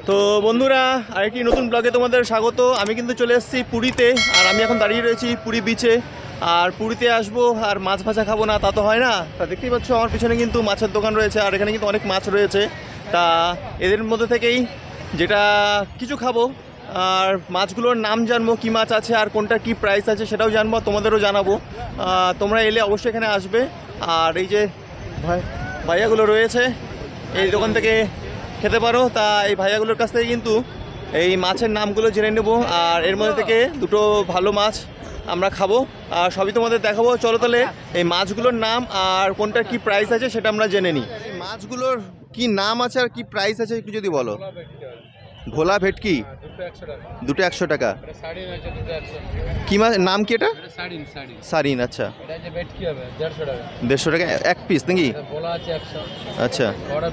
তো বন্ধুরা, আরেকটি নতুন ব্লগে তোমাদের স্বাগত। আমি কিন্তু চলে এসেছি পুরীতে, আর আমি এখন দাঁড়িয়ে রয়েছি পুরী বিচে। আর পুরীতে আসবো আর মাছ ভাজা খাবো না তা তো হয় না। তা দেখতেই পাচ্ছ আমার পিছনে কিন্তু মাছের দোকান রয়েছে, আর এখানে কিন্তু অনেক মাছ রয়েছে। তা এদের মধ্যে থেকেই যেটা কিছু খাবো, আর মাছগুলোর নাম জানবো, কী মাছ আছে আর কোনটা কি প্রাইস আছে সেটাও জানবো, তোমাদেরও জানাবো। তোমরা এলে অবশ্যই এখানে আসবে। আর এই যে ভাইয়াগুলো রয়েছে, এই দোকান থেকে খেতে পারো। তা এই ভাইয়াগুলোর কাছ থেকে কিন্তু এই মাছের নামগুলো জেনে নেব, আর এর মধ্যে থেকে দুটো ভালো মাছ আমরা খাবো, আর সবই তোমাদের দেখাবো। চলো তাহলে এই মাছগুলোর নাম আর কোনটার কি প্রাইস আছে সেটা আমরা জেনে নিই। এই মাছগুলোর কি নাম আছে আর কি প্রাইস আছে একটু যদি বলো। ভোলা ভেটকি দুটো 100 টাকা। কি মাছ নাম কি এটা? সারিন। আচ্ছা, 150 টাকা এক পিস নাকি? আচ্ছা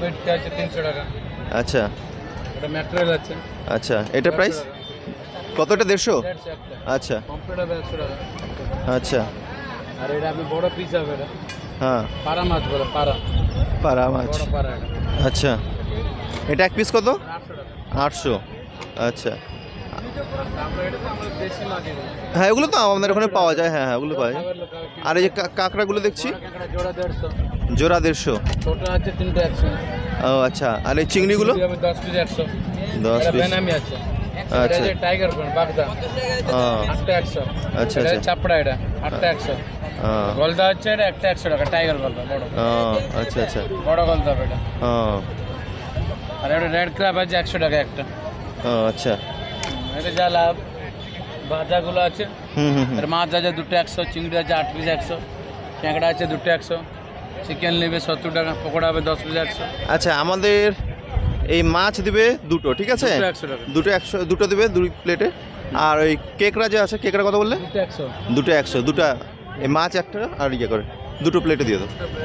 আচ্ছা আচ্ছা, এটা প্রাইস কত? এটা 150? আচ্ছা আচ্ছা। আর এটা আপনি বড় পিস হবে, এটা হ্যাঁ পারা মাছ বলে, পারা মাছ। আচ্ছা, এটা এক পিস কত? 800। আচ্ছা, হ্যাঁ এগুলো তো আমাদের ওখানে পাওয়া যায়। হ্যাঁ হ্যাঁ, ওগুলো পাওয়া যায়। আর এই যে কাঁকড়াগুলো দেখছি, জোড়া 150। ছোট আছে 3টা 100। ও আচ্ছা, আর এই চিংড়িগুলো 10 পিস 100। 10 পিস। বেনামি আছে। আচ্ছা, এটা টাইগার কোন বাগদা, 8টা 100। আচ্ছা এটা আচ্ছা। চাপড়া, এটা 8টা 100। গলদা হচ্ছে এটা একটা 100 টাকা, টাইগার গলদা বড়। আচ্ছা আচ্ছা, বড় গলদা এটা। আর এটা রেড ক্র্যাব আছে 100 টাকা একটা। আচ্ছা। এটা যা লাভ ভাজাগুলো আছে। আর মাছ আছে দুটো 100, চিংড়ি আছে 8 পিস 100, ট্যাংরা আছে দুটো 100, চিকেন নেবে 70 টাকা, পকোড়া হবে 10 পিস 100। আচ্ছা, আমাদের এই মাছ দিবে দুটো, ঠিক আছে? দুটো 100, দুটো দিবে 2 প্লেটে। আর ওই কেকড়া যে আছে, কেকড়া কত বললে? দুটো 100। দুটো এই মাছ একটা আর ইয়ে করে দুটো প্লেটে দিয়ে দাও।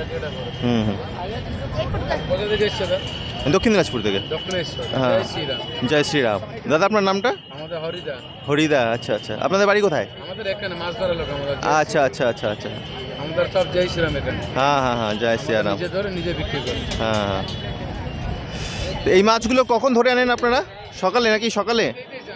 দক্ষিণ দিনাজপুর থেকে। হ্যাঁ, জয় শ্রীরাম। দাদা আপনার নামটা? আমাদের হরিদা। হরিদা, আচ্ছা আচ্ছা। আপনাদের বাড়ি কোথায়? আমাদের এখানে মাছ ধরা লোক আমাদের। আচ্ছা আচ্ছা আচ্ছা আচ্ছা। আমাদের সব জয় শ্রীরাম এখানে। হ্যাঁ হ্যাঁ হ্যাঁ, জয় শ্রীরাম। নিজে ধরে নিজে বিক্রি করে। হ্যাঁ হ্যাঁ। এই মাছগুলো কখন ধরে আনেন আপনারা? সকালে নাকি? সকালে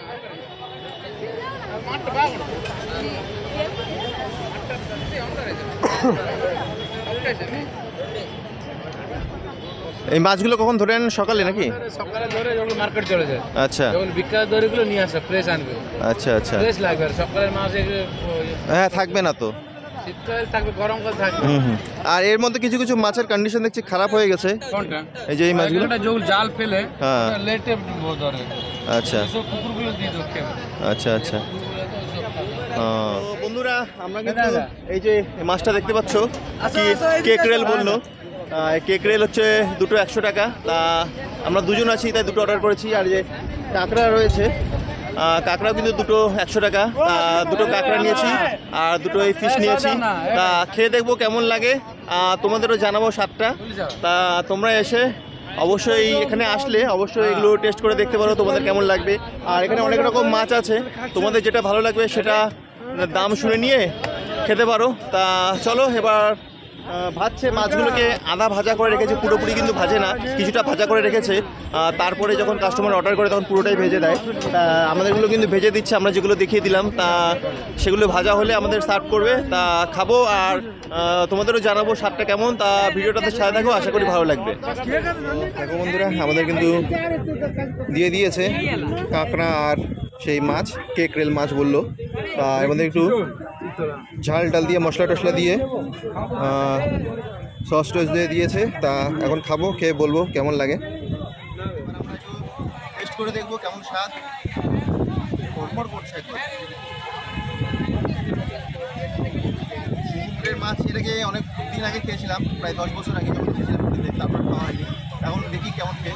এই মাছগুলো কখন ধরে আনেন? সকালে নাকি? সকালে ধরে যখন মার্কেট চলে যায়। আচ্ছা, যখন বিক্রি দড়িগুলো নিয়ে আসে, ফ্রেশ আনবে। আচ্ছা আচ্ছা। ফ্রেশ লাগবে, আর সকালের মাছ হ্যাঁ থাকবে না তো, শীতকাল থাকবে, গরমকাল থাকবে। আর এর মধ্যে কিছু কিছু মাছের কন্ডিশন দেখছি খারাপ হয়ে গেছে। কোনটা? এই যে এই মাছগুলো যখন জাল ফেলে, হ্যাঁ লেটে ধরে। আচ্ছা সব কুকুরগুলো দিয়ে দাও খেয়ে। আচ্ছা আচ্ছা। বন্ধুরা, আমরা কিন্তু এই যে মাছটা দেখতে পাচ্ছ, কেকরেল বললো। কেকরেল হচ্ছে দুটো 100 টাকা। তা আমরা দুজন আছি তাই দুটো অর্ডার করেছি। আর যে কাঁকড়া রয়েছে, কাঁকড়াও কিন্তু দুটো 100 টাকা। দুটো কাঁকড়া নিয়েছি আর দুটো এই ফিশ নিয়েছি। তা খেয়ে দেখবো কেমন লাগে, তোমাদেরও জানাবো স্বাদটা। তা তোমরা এসে অবশ্যই এখানে আসলে অবশ্যই এগুলো টেস্ট করে দেখতে পারো, তোমাদের কেমন লাগবে। আর এখানে অনেক রকম মাছ আছে, তোমাদের যেটা ভালো লাগবে সেটা দাম শুনে নিয়ে খেতে পারো। তা চলো এবার ভাজছে মাছগুলোকে আধা ভাজা করে রেখেছে, পুরোপুরি কিন্তু ভাজে না, কিছুটা ভাজা করে রেখেছে। তারপরে যখন কাস্টমার অর্ডার করে তখন পুরোটাই ভেজে দেয়। তা আমাদেরগুলো কিন্তু ভেজে দিচ্ছে, আমরা যেগুলো দেখিয়ে দিলাম। তা সেগুলো ভাজা হলে আমাদের সার্ভ করবে, তা খাবো আর তোমাদেরও জানাবো স্বাদটা কেমন। তা ভিডিওটাতে সাথে থাকো, আশা করি ভালো লাগবে। দেখো বন্ধুরা, আমাদের কিন্তু দিয়ে দিয়েছে কাঁকড়া আর সেই মাছ, কেকরেল মাছ বললো। তা এর মধ্যে একটু ঝাল টাল দিয়ে, মশলা টশলা দিয়ে, সস টস দিয়ে দিয়েছে। তা এখন খাবো, খেয়ে বলবো কেমন লাগে। টেস্ট করে দেখবো কেমন স্বাদ। সমুদ্রের মাছ এটাকে অনেক দিন আগে খেয়েছিলাম, প্রায় 10 বছর আগে যখন খেয়েছিলাম, তারপর খাওয়া হয়নি। এখন দেখি কেমন খেয়ে।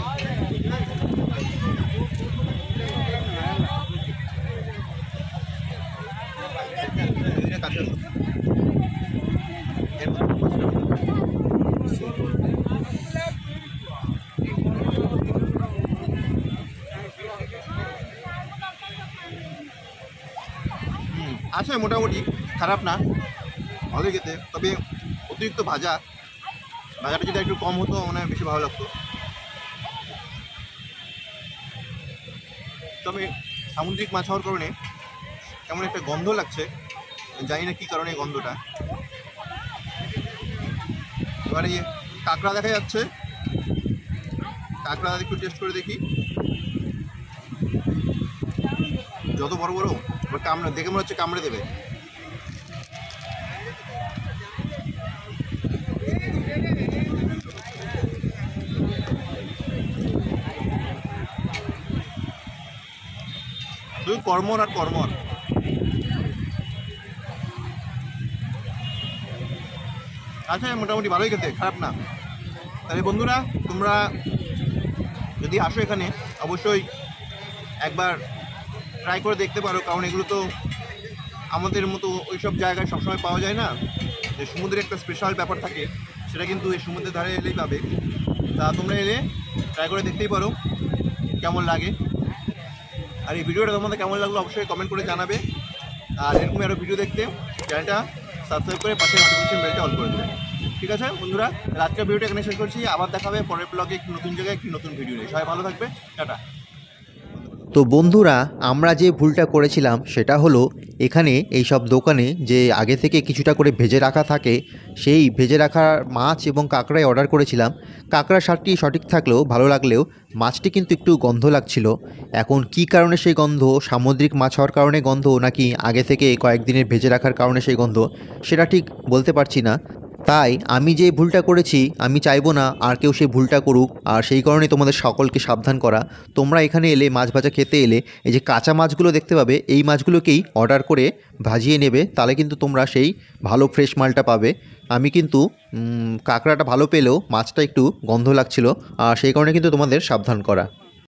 আছে মোটামুটি, খারাপ না, ভালোই খেতে। তবে অতিরিক্ত ভাজাটা যদি একটু কম হতো মানে বেশি ভালো লাগতো। তবে সামুদ্রিক মাছ হওয়ার কারণে কেমন একটা গন্ধ লাগছে, জানি না কী কারণে এই গন্ধটা। এবার এই কাঁকড়া দেখা যাচ্ছে, কাঁকড়া একটু টেস্ট করে দেখি। যত বড় বড় এবার কামড়ে দেখে মনে হচ্ছে কামড়ে দেবে। শুধু কর্মর আর কর্মর। আচ্ছা, মোটামুটি ভালোই খেতে, খারাপ না। তাহলে বন্ধুরা, তোমরা যদি আসো এখানে অবশ্যই একবার ট্রাই করে দেখতে পারো, কারণ এগুলো তো আমাদের মতো ওই সব জায়গায় সবসময় পাওয়া যায় না। যে সমুদ্রের একটা স্পেশাল ব্যাপার থাকে, সেটা কিন্তু এই সমুদ্রের ধারে এলেই পাবে। তা তোমরা এলে ট্রাই করে দেখতেই পারো কেমন লাগে। আর এই ভিডিওটা তোমাদের কেমন লাগলো অবশ্যই কমেন্ট করে জানাবে। আর এরকমই আরও ভিডিও দেখতে চ্যানেলটা সাবস্ক্রাইব করে পাশে নোটিফিকেশন বেলটা অন করে দেবে। ঠিক আছে বন্ধুরা, আজকের ভিডিওটা এখানে শেষ করছি। আবার দেখা হবে পরের ব্লগে একটি নতুন জায়গায় একটি নতুন ভিডিও নিয়ে। সবাই ভালো থাকবে, টাটা। তো বন্ধুরা, আমরা যে ভুলটা করেছিলাম সেটা হলো এখানে এই সব দোকানে যে আগে থেকে কিছুটা করে ভেজে রাখা থাকে, সেই ভেজে রাখা মাছ এবং কাঁকড়াই অর্ডার করেছিলাম। কাঁকড়ার স্বাদটি সঠিক থাকলেও ভালো লাগলেও মাছটি কিন্তু একটু গন্ধ লাগছিল। এখন কি কারণে সেই গন্ধ, সামুদ্রিক মাছ হওয়ার কারণে গন্ধ নাকি আগে থেকে কয়েকদিনের ভেজে রাখার কারণে সেই গন্ধ, সেটা ঠিক বলতে পারছি না। তাই আমি যে ভুলটা করেছি আমি চাইবো না আর কেউ সেই ভুলটা করুক। আর সেই কারণে তোমাদের সকলকে সাবধান করা, তোমরা এখানে এলে মাছ ভাজা খেতে এলে এই যে কাঁচা মাছগুলো দেখতে পাবে, এই মাছগুলোকেই অর্ডার করে ভাজিয়ে নেবে, তাহলে কিন্তু তোমরা সেই ভালো ফ্রেশ মালটা পাবে। আমি কিন্তু কাঁকড়াটা ভালো পেলেও মাছটা একটু গন্ধ লাগছিল, আর সেই কারণে কিন্তু তোমাদের সাবধান করা।